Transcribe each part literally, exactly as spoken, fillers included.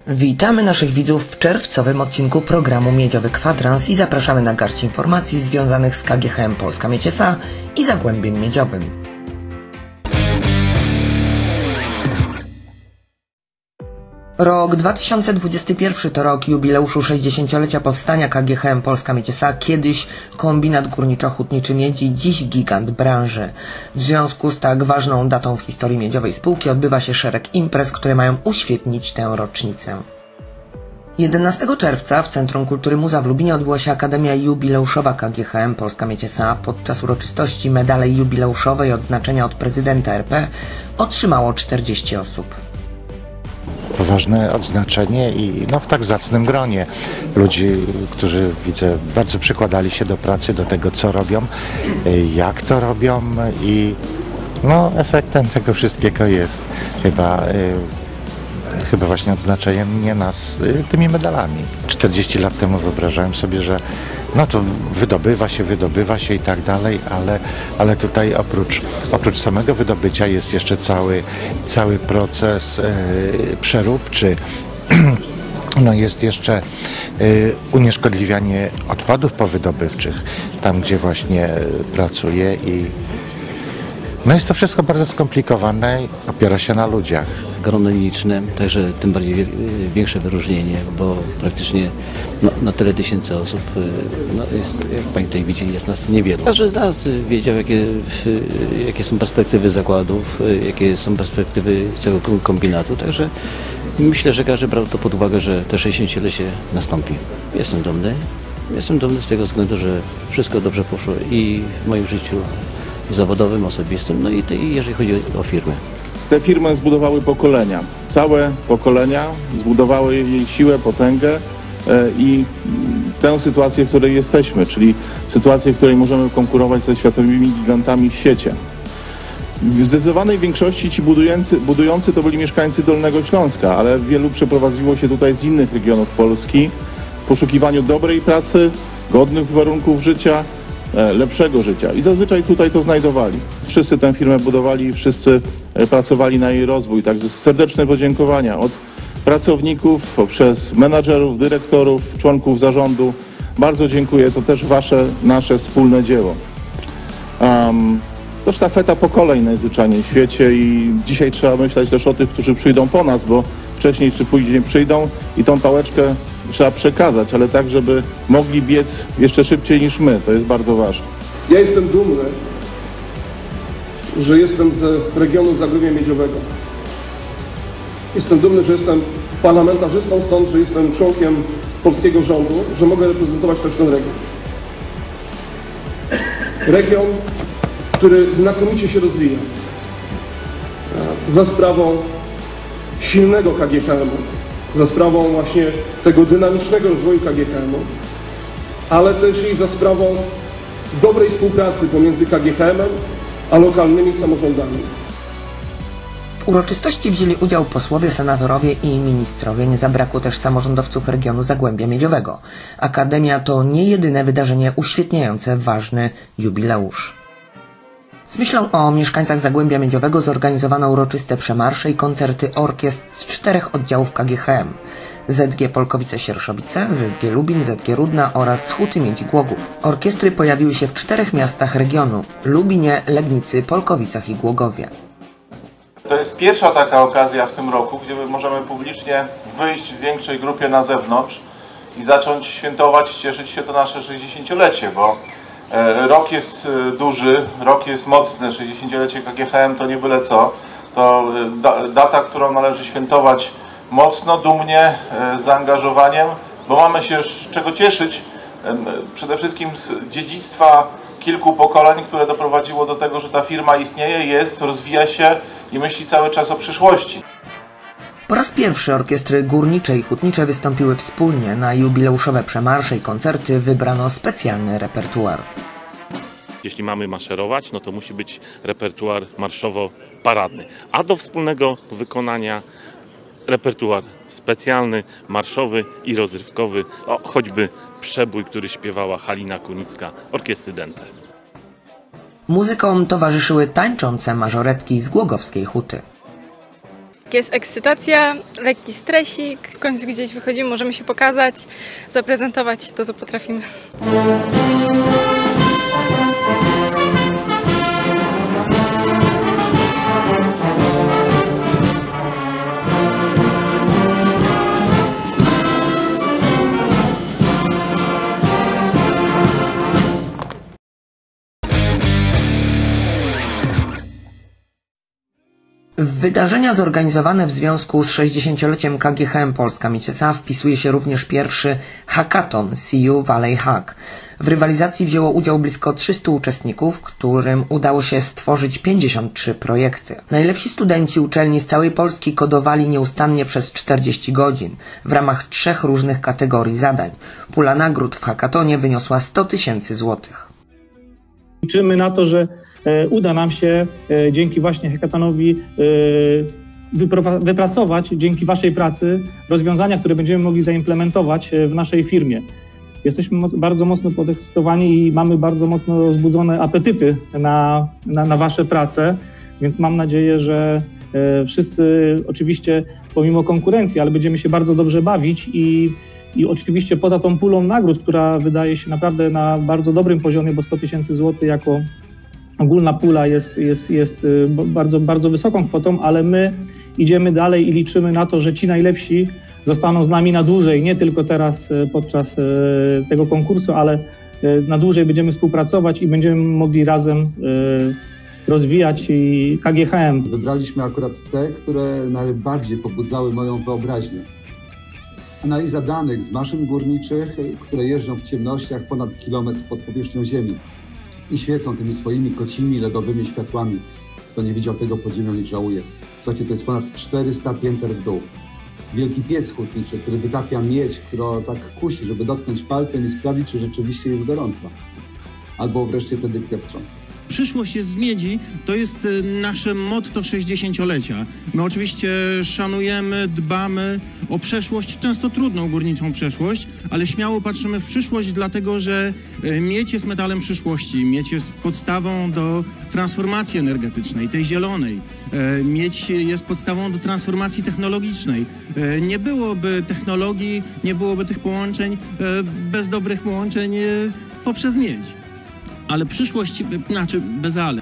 Witamy naszych widzów w czerwcowym odcinku programu Miedziowy Kwadrans i zapraszamy na garść informacji związanych z K G H M Polska Miedź S A i Zagłębiem Miedziowym. Rok dwa tysiące dwudziesty pierwszy to rok jubileuszu sześćdziesięciolecia powstania K G H M Polska Miedź S A, kiedyś kombinat górniczo-hutniczy miedzi, dziś gigant branży. W związku z tak ważną datą w historii miedziowej spółki odbywa się szereg imprez, które mają uświetnić tę rocznicę. jedenastego czerwca w Centrum Kultury Muza w Lubinie odbyła się Akademia Jubileuszowa K G H M Polska Miedź S A. Podczas uroczystości medale jubileuszowe i odznaczenia od prezydenta R P otrzymało czterdzieści osób. Poważne odznaczenie i no, w tak zacnym gronie ludzi, którzy widzę bardzo przykładali się do pracy, do tego co robią, jak to robią i no, efektem tego wszystkiego jest chyba, chyba właśnie odznaczenie mnie nas tymi medalami. czterdzieści lat temu wyobrażałem sobie, że no to wydobywa się, wydobywa się i tak dalej, ale, ale tutaj oprócz, oprócz samego wydobycia jest jeszcze cały, cały proces e, przeróbczy. No jest jeszcze e, unieszkodliwianie odpadów powydobywczych, tam gdzie właśnie pracuję i no jest to wszystko bardzo skomplikowane i opiera się na ludziach. Grono liczne, także tym bardziej większe wyróżnienie, bo praktycznie no, na tyle tysięcy osób, no, jest, jak Pani tutaj widzi, jest nas niewiele. Każdy z nas wiedział, jakie, jakie są perspektywy zakładów, jakie są perspektywy całego kombinatu, także myślę, że każdy brał to pod uwagę, że to sześćdziesięciolecie nastąpi. Jestem dumny, jestem dumny z tego względu, że wszystko dobrze poszło i w moim życiu zawodowym, osobistym, no i tej, jeżeli chodzi o firmę. Te firmy zbudowały pokolenia, całe pokolenia zbudowały jej siłę, potęgę i tę sytuację, w której jesteśmy, czyli sytuację, w której możemy konkurować ze światowymi gigantami w świecie. W zdecydowanej większości ci budujący, budujący to byli mieszkańcy Dolnego Śląska, ale wielu przeprowadziło się tutaj z innych regionów Polski w poszukiwaniu dobrej pracy, godnych warunków życia, lepszego życia i zazwyczaj tutaj to znajdowali. Wszyscy tę firmę budowali, wszyscy pracowali na jej rozwój, także serdeczne podziękowania od pracowników, poprzez menadżerów, dyrektorów, członków zarządu. Bardzo dziękuję, to też wasze, nasze wspólne dzieło. Um, to sztafeta pokoleń najzwyczajniej w świecie i dzisiaj trzeba myśleć też o tych, którzy przyjdą po nas, bo wcześniej czy później przyjdą i tą pałeczkę trzeba przekazać, ale tak, żeby mogli biec jeszcze szybciej niż my. To jest bardzo ważne. Ja jestem dumny, że jestem z regionu Zagłębia Miedziowego. Jestem dumny, że jestem parlamentarzystą stąd, że jestem członkiem polskiego rządu, że mogę reprezentować też ten region. Region, który znakomicie się rozwija za sprawą silnego K G H M-u, za sprawą właśnie tego dynamicznego rozwoju K G H M-u, ale też i za sprawą dobrej współpracy pomiędzy K G H M-em a lokalnymi samorządami. W uroczystości wzięli udział posłowie, senatorowie i ministrowie. Nie zabrakło też samorządowców regionu Zagłębia Miedziowego. Akademia to nie jedyne wydarzenie uświetniające ważny jubileusz. Z myślą o mieszkańcach Zagłębia Miedziowego zorganizowano uroczyste przemarsze i koncerty orkiestr z czterech oddziałów K G H M. Z G Polkowice-Sierszowice, Z G Lubin, Z G Rudna oraz z Huty Miedzi Głogów. Orkiestry pojawiły się w czterech miastach regionu: Lubinie, Legnicy, Polkowicach i Głogowie. To jest pierwsza taka okazja w tym roku, gdzie możemy publicznie wyjść w większej grupie na zewnątrz i zacząć świętować, cieszyć się to nasze sześćdziesięciolecie, bo rok jest duży, rok jest mocny, sześćdziesięciolecie K G H M to nie byle co. To data, którą należy świętować mocno, dumnie, z zaangażowaniem, bo mamy się z czego cieszyć, przede wszystkim z dziedzictwa kilku pokoleń, które doprowadziło do tego, że ta firma istnieje, jest, rozwija się i myśli cały czas o przyszłości. Po raz pierwszy orkiestry górnicze i hutnicze wystąpiły wspólnie. Na jubileuszowe przemarsze i koncerty wybrano specjalny repertuar. Jeśli mamy maszerować, no to musi być repertuar marszowo-paradny, a do wspólnego wykonania repertuar specjalny, marszowy i rozrywkowy, o, choćby przebój, który śpiewała Halina Kunicka, orkiestry Dente. Muzykom towarzyszyły tańczące mażoretki z głogowskiej huty. Jest ekscytacja, lekki stresik, w końcu gdzieś wychodzimy, możemy się pokazać, zaprezentować to, co potrafimy. W wydarzenia zorganizowane w związku z sześćdziesięcioleciem K G H M Polska Miedź S A wpisuje się również pierwszy hackathon C U Valley Hack. W rywalizacji wzięło udział blisko trzystu uczestników, którym udało się stworzyć pięćdziesiąt trzy projekty. Najlepsi studenci uczelni z całej Polski kodowali nieustannie przez czterdzieści godzin w ramach trzech różnych kategorii zadań. Pula nagród w hackathonie wyniosła sto tysięcy złotych. Liczymy na to, że uda nam się dzięki właśnie hackathonowi wypracować, dzięki Waszej pracy, rozwiązania, które będziemy mogli zaimplementować w naszej firmie. Jesteśmy bardzo mocno podekscytowani i mamy bardzo mocno rozbudzone apetyty na, na, na Wasze prace, więc mam nadzieję, że wszyscy oczywiście pomimo konkurencji, ale będziemy się bardzo dobrze bawić i I oczywiście poza tą pulą nagród, która wydaje się naprawdę na bardzo dobrym poziomie, bo sto tysięcy złotych jako ogólna pula jest, jest, jest bardzo, bardzo wysoką kwotą, ale my idziemy dalej i liczymy na to, że ci najlepsi zostaną z nami na dłużej, nie tylko teraz podczas tego konkursu, ale na dłużej będziemy współpracować i będziemy mogli razem rozwijać K G H M. Wybraliśmy akurat te, które najbardziej pobudzały moją wyobraźnię. Analiza danych z maszyn górniczych, które jeżdżą w ciemnościach ponad kilometr pod powierzchnią ziemi i świecą tymi swoimi kocimi, ledowymi światłami. Kto nie widział tego podziemia, nie żałuje. Słuchajcie, to jest ponad czterysta pięter w dół. Wielki piec hutniczy, który wytapia miedź, która tak kusi, żeby dotknąć palcem i sprawdzić, czy rzeczywiście jest gorąca. Albo wreszcie predykcja wstrząsu. Przyszłość jest z miedzi, to jest nasze motto sześćdziesięciolecia. My oczywiście szanujemy, dbamy o przeszłość, często trudną górniczą przeszłość, ale śmiało patrzymy w przyszłość, dlatego że miedź jest metalem przyszłości. Miedź jest podstawą do transformacji energetycznej, tej zielonej. Miedź jest podstawą do transformacji technologicznej. Nie byłoby technologii, nie byłoby tych połączeń bez dobrych połączeń poprzez miedź. Ale przyszłość, znaczy bez ale.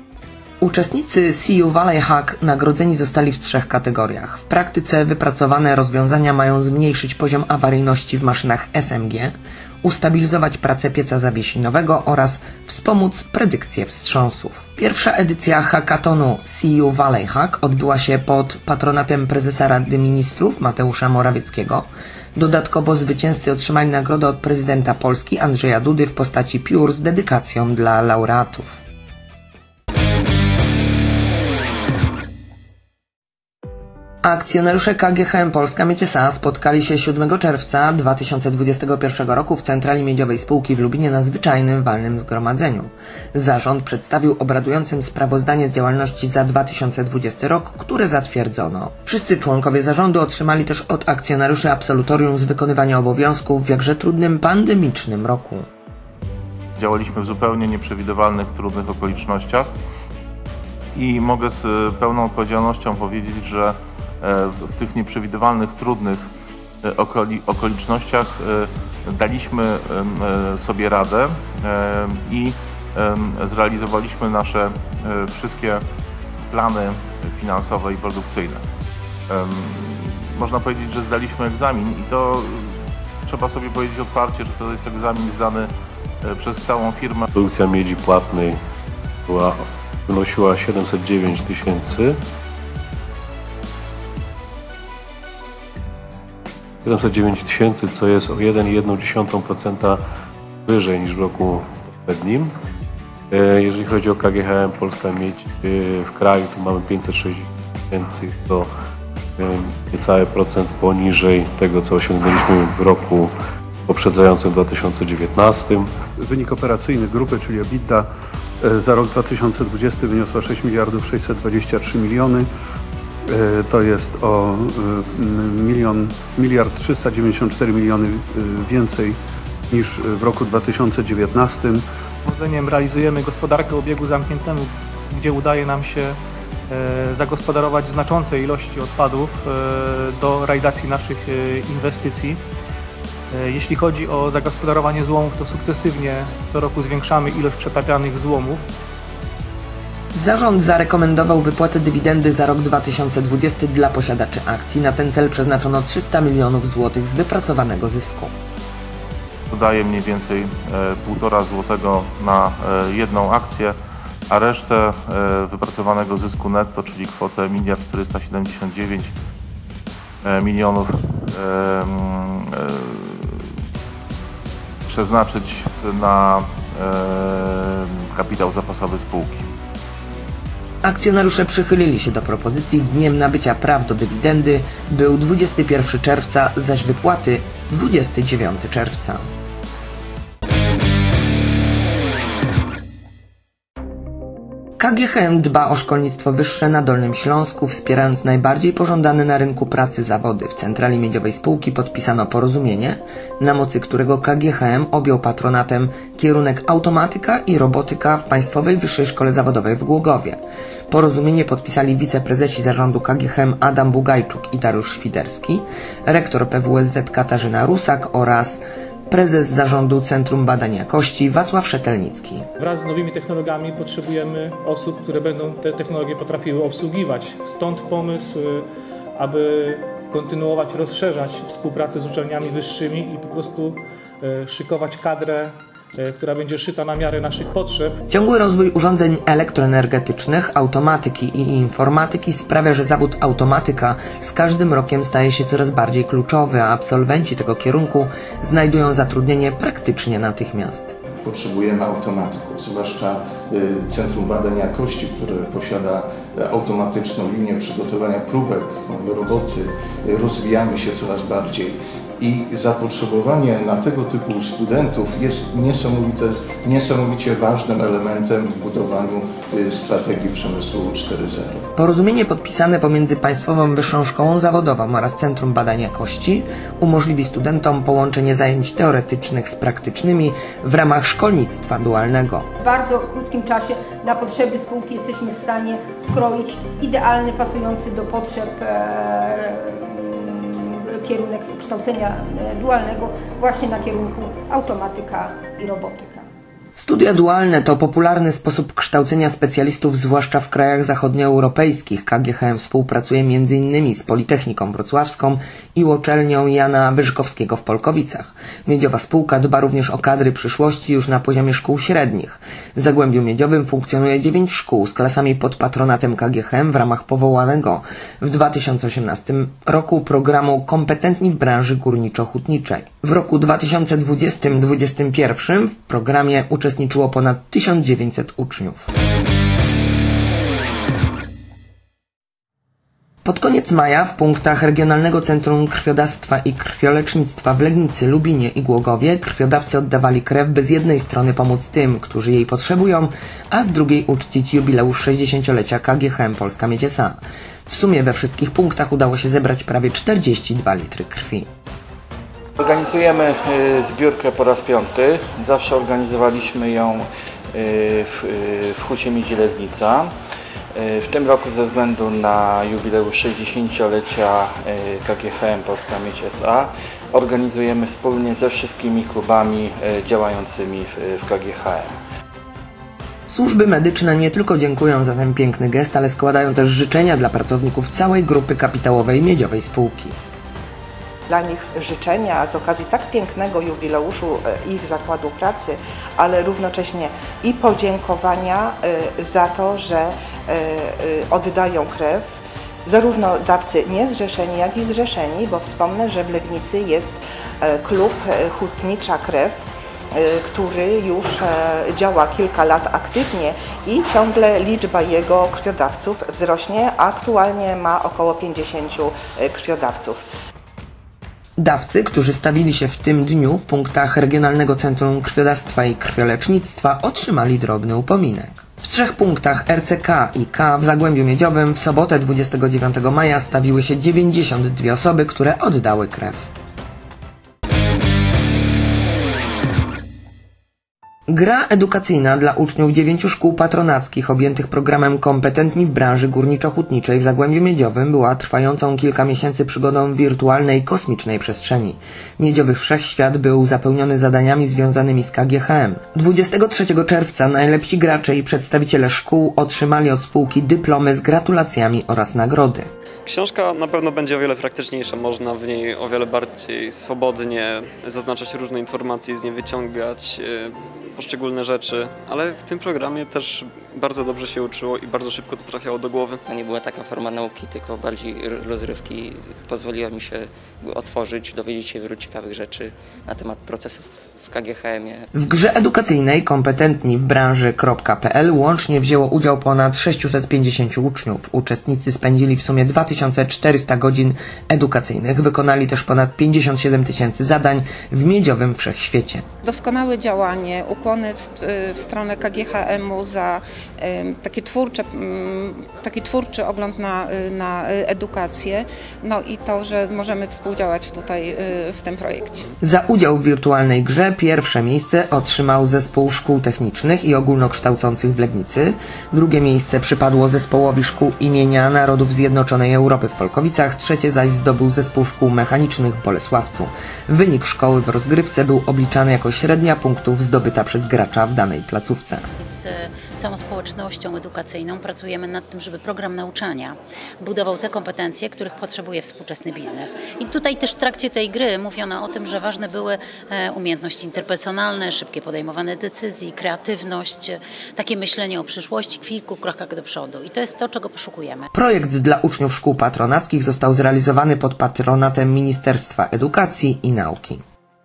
Uczestnicy C U Valley Hack nagrodzeni zostali w trzech kategoriach. W praktyce wypracowane rozwiązania mają zmniejszyć poziom awaryjności w maszynach S M G, ustabilizować pracę pieca zawiesinowego oraz wspomóc predykcję wstrząsów. Pierwsza edycja hackathonu C U Valley Hack odbyła się pod patronatem prezesa Rady Ministrów Mateusza Morawieckiego. Dodatkowo zwycięzcy otrzymali nagrodę od prezydenta Polski Andrzeja Dudy w postaci piór z dedykacją dla laureatów. Akcjonariusze K G H M Polska Miedź S A spotkali się siódmego czerwca dwa tysiące dwudziestego pierwszego roku w Centrali Miedziowej Spółki w Lubinie na zwyczajnym walnym zgromadzeniu. Zarząd przedstawił obradującym sprawozdanie z działalności za dwa tysiące dwudziesty rok, które zatwierdzono. Wszyscy członkowie zarządu otrzymali też od akcjonariuszy absolutorium z wykonywania obowiązków w jakże trudnym pandemicznym roku. Działaliśmy w zupełnie nieprzewidywalnych, trudnych okolicznościach i mogę z pełną odpowiedzialnością powiedzieć, że w tych nieprzewidywalnych, trudnych okoli okolicznościach daliśmy sobie radę i zrealizowaliśmy nasze wszystkie plany finansowe i produkcyjne. Można powiedzieć, że zdaliśmy egzamin i to trzeba sobie powiedzieć otwarcie, że to jest egzamin zdany przez całą firmę. Produkcja miedzi płatnej była, wynosiła siedemset dziewięć tysięcy. siedemset dziewięć tysięcy, co jest o jeden przecinek jeden procent wyżej niż w roku poprzednim. Jeżeli chodzi o K G H M Polska Miedź w kraju, to mamy pięćset sześćdziesiąt tysięcy, to niecały procent poniżej tego, co osiągnęliśmy w roku poprzedzającym dwa tysiące dziewiętnastym. Wynik operacyjny grupy, czyli EBITDA za rok dwa tysiące dwudziesty wyniosła sześć miliardów sześćset dwadzieścia trzy miliony. To jest o milion, miliard trzysta dziewięćdziesiąt cztery miliony więcej niż w roku dwa tysiące dziewiętnastym. Powodzeniem realizujemy gospodarkę o obiegu zamkniętemu, gdzie udaje nam się zagospodarować znaczące ilości odpadów do realizacji naszych inwestycji. Jeśli chodzi o zagospodarowanie złomów, to sukcesywnie co roku zwiększamy ilość przetapianych złomów. Zarząd zarekomendował wypłatę dywidendy za rok dwa tysiące dwudziesty dla posiadaczy akcji. Na ten cel przeznaczono trzysta milionów złotych z wypracowanego zysku. Daje mniej więcej półtora złotego na jedną akcję, a resztę wypracowanego zysku netto, czyli kwotę miliard czterysta siedemdziesiąt dziewięć milionów przeznaczyć na kapitał zapasowy spółki. Akcjonariusze przychylili się do propozycji. Dniem nabycia praw do dywidendy był dwudziestego pierwszego czerwca, zaś wypłaty dwudziestego dziewiątego czerwca. K G H M dba o szkolnictwo wyższe na Dolnym Śląsku, wspierając najbardziej pożądane na rynku pracy zawody. W centrali miedziowej spółki podpisano porozumienie, na mocy którego K G H M objął patronatem kierunek automatyka i robotyka w Państwowej Wyższej Szkole Zawodowej w Głogowie. Porozumienie podpisali wiceprezesi zarządu K G H M Adam Bugajczuk i Dariusz Świderski, rektor P W S Z Katarzyna Rusak oraz prezes zarządu Centrum Badań Jakości Wacław Szetelnicki. Wraz z nowymi technologiami potrzebujemy osób, które będą te technologie potrafiły obsługiwać. Stąd pomysł, aby kontynuować, rozszerzać współpracę z uczelniami wyższymi i po prostu szykować kadrę, która będzie szyta na miarę naszych potrzeb. Ciągły rozwój urządzeń elektroenergetycznych, automatyki i informatyki sprawia, że zawód automatyka z każdym rokiem staje się coraz bardziej kluczowy, a absolwenci tego kierunku znajdują zatrudnienie praktycznie natychmiast. Potrzebujemy automatyków, zwłaszcza Centrum Badań Jakości, które posiada automatyczną linię przygotowania próbek, mamy roboty, rozwijamy się coraz bardziej. I zapotrzebowanie na tego typu studentów jest niesamowite, niesamowicie ważnym elementem w budowaniu strategii przemysłu cztery zero. Porozumienie podpisane pomiędzy Państwową Wyższą Szkołą Zawodową oraz Centrum Badań Jakości umożliwi studentom połączenie zajęć teoretycznych z praktycznymi w ramach szkolnictwa dualnego. W bardzo krótkim czasie na potrzeby spółki jesteśmy w stanie skroić idealny, pasujący do potrzeb e, kierunek kształcenia dualnego właśnie na kierunku automatyka i robotyka. Studia dualne to popularny sposób kształcenia specjalistów, zwłaszcza w krajach zachodnioeuropejskich. K G H M współpracuje m.in. z Politechniką Wrocławską i uczelnią Jana Wyżykowskiego w Polkowicach. Miedziowa spółka dba również o kadry przyszłości już na poziomie szkół średnich. W Zagłębiu Miedziowym funkcjonuje dziewięć szkół z klasami pod patronatem K G H M w ramach powołanego w dwa tysiące osiemnastym roku programu Kompetentni w branży górniczo-hutniczej. W roku dwa tysiące dwudziestym do dwa tysiące dwudziestego pierwszego w programie uczestniczyło ponad tysiąc dziewięćset uczniów. Pod koniec maja w punktach Regionalnego Centrum Krwiodawstwa i Krwiolecznictwa w Legnicy, Lubinie i Głogowie krwiodawcy oddawali krew, by z jednej strony pomóc tym, którzy jej potrzebują, a z drugiej uczcić jubileusz sześćdziesięciolecia K G H M Polska Miedź S A. W sumie we wszystkich punktach udało się zebrać prawie czterdzieści dwa litry krwi. Organizujemy zbiórkę po raz piąty. Zawsze organizowaliśmy ją w, w Hucie Miedzi Legnica. W tym roku ze względu na jubileusz sześćdziesięciolecia K G H M Polska Miedź S A organizujemy wspólnie ze wszystkimi klubami działającymi w K G H M. Służby medyczne nie tylko dziękują za ten piękny gest, ale składają też życzenia dla pracowników całej grupy kapitałowej miedziowej spółki. Dla nich życzenia z okazji tak pięknego jubileuszu ich zakładu pracy, ale równocześnie i podziękowania za to, że oddają krew, zarówno dawcy niezrzeszeni, jak i zrzeszeni, bo wspomnę, że w Legnicy jest klub Hutnicza Krew, który już działa kilka lat aktywnie i ciągle liczba jego krwiodawców wzrośnie, a aktualnie ma około pięćdziesięciu krwiodawców. Dawcy, którzy stawili się w tym dniu w punktach Regionalnego Centrum Krwiodawstwa i Krwiolecznictwa, otrzymali drobny upominek. W trzech punktach R C K i K w Zagłębiu Miedziowym w sobotę dwudziestego dziewiątego maja stawiły się dziewięćdziesiąt dwie osoby, które oddały krew. Gra edukacyjna dla uczniów dziewięciu szkół patronackich objętych programem Kompetentni w branży górniczo-hutniczej w Zagłębiu Miedziowym była trwającą kilka miesięcy przygodą w wirtualnej, kosmicznej przestrzeni. Miedziowy Wszechświat był zapełniony zadaniami związanymi z K G H M. dwudziestego trzeciego czerwca najlepsi gracze i przedstawiciele szkół otrzymali od spółki dyplomy z gratulacjami oraz nagrody. Książka na pewno będzie o wiele praktyczniejsza, można w niej o wiele bardziej swobodnie zaznaczać różne informacje, z niej wyciągać poszczególne rzeczy, ale w tym programie też bardzo dobrze się uczyło i bardzo szybko to trafiało do głowy. To nie była taka forma nauki, tylko bardziej rozrywki. Pozwoliła mi się otworzyć, dowiedzieć się wielu ciekawych rzeczy na temat procesów w K G H M-ie. W grze edukacyjnej Kompetentni w branży.pl łącznie wzięło udział ponad sześciuset pięćdziesięciu uczniów. Uczestnicy spędzili w sumie dwa tysiące czterysta godzin edukacyjnych. Wykonali też ponad pięćdziesiąt siedem tysięcy zadań w Miedziowym Wszechświecie. Doskonałe działanie, ukłony w, w stronę K G H M-u za Taki twórczy, taki twórczy ogląd na, na edukację, no i to, że możemy współdziałać tutaj w tym projekcie. Za udział w wirtualnej grze pierwsze miejsce otrzymał Zespół Szkół Technicznych i Ogólnokształcących w Legnicy, drugie miejsce przypadło Zespołowi Szkół imienia Narodów Zjednoczonej Europy w Polkowicach, trzecie zaś zdobył Zespół Szkół Mechanicznych w Bolesławcu. Wynik szkoły w rozgrywce był obliczany jako średnia punktów zdobyta przez gracza w danej placówce. Z całą społecznością edukacyjną pracujemy nad tym, żeby program nauczania budował te kompetencje, których potrzebuje współczesny biznes. I tutaj też w trakcie tej gry mówiono o tym, że ważne były umiejętności interpersonalne, szybkie podejmowane decyzji, kreatywność, takie myślenie o przyszłości, kilku krokach do przodu. I to jest to, czego poszukujemy. Projekt dla uczniów szkół patronackich został zrealizowany pod patronatem Ministerstwa Edukacji i Nauki.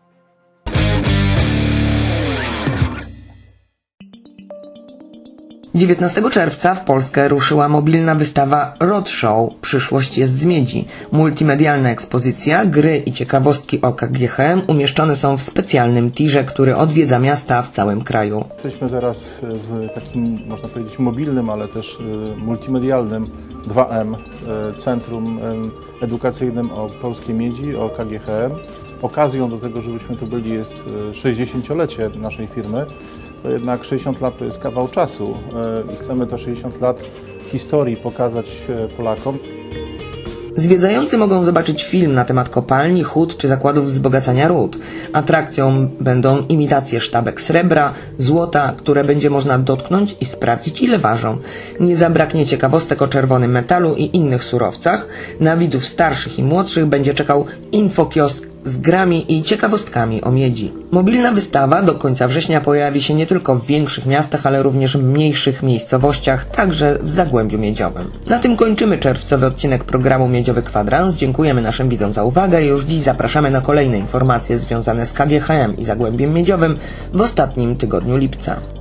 dziewiętnastego czerwca w Polskę ruszyła mobilna wystawa Roadshow Przyszłość jest z miedzi. Multimedialna ekspozycja, gry i ciekawostki o K G H M umieszczone są w specjalnym tirze, który odwiedza miasta w całym kraju. Jesteśmy teraz w takim, można powiedzieć, mobilnym, ale też multimedialnym dwa M, centrum edukacyjnym o polskiej miedzi, o K G H M. Okazją do tego, żebyśmy tu byli, jest sześćdziesięciolecie naszej firmy. To jednak sześćdziesiąt lat to jest kawał czasu i chcemy to sześćdziesiąt lat historii pokazać Polakom. Zwiedzający mogą zobaczyć film na temat kopalni, hut czy zakładów wzbogacania ród. Atrakcją będą imitacje sztabek srebra, złota, które będzie można dotknąć i sprawdzić, ile ważą. Nie zabraknie ciekawostek o czerwonym metalu i innych surowcach. Na widzów starszych i młodszych będzie czekał infokiosk z grami i ciekawostkami o miedzi. Mobilna wystawa do końca września pojawi się nie tylko w większych miastach, ale również w mniejszych miejscowościach, także w Zagłębiu Miedziowym. Na tym kończymy czerwcowy odcinek programu Miedziowy Kwadrans. Dziękujemy naszym widzom za uwagę i już dziś zapraszamy na kolejne informacje związane z K G H M i Zagłębiem Miedziowym w ostatnim tygodniu lipca.